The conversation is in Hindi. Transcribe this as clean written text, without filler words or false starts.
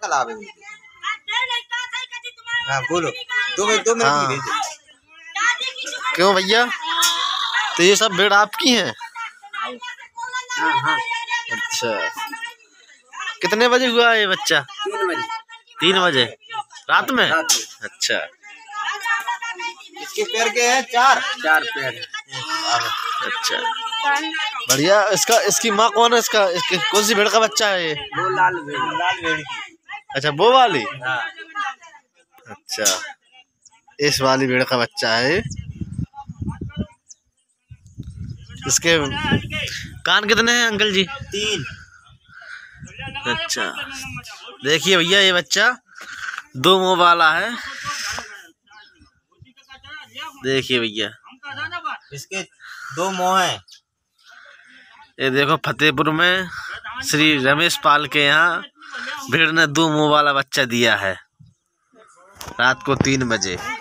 तालाब है। हाँ बोलो, 2 मिनट हाँ। की भेजो। क्यों भैया, तो ये सब भेड़ आपकी हैं? हाँ हाँ। अच्छा, कितने बजे हुआ ये बच्चा? 3 बजे। 3 बजे रात में? रात में। अच्छा, इसके पैर के हैं 4 पैर। अच्छा, बढ़िया। इसकी माँ कौन है? इसकी कौन सी भेड़ का बच्चा है ये? वो लाल भेड़ की। अच्छा, वो वाली। हाँ। अच्छा, इस वाली भेड़ का बच्चा है। इसके कान कितने हैं अंकल जी? 3। अच्छा, देखिए भैया, ये बच्चा 2 मुंह वाला है। देखिए भैया, इसके 2 मुंह हैं। ये देखो, फतेहपुर में श्री रमेश पाल के यहाँ भेड़ ने 2 मुंह वाला बच्चा दिया है रात को 3 बजे।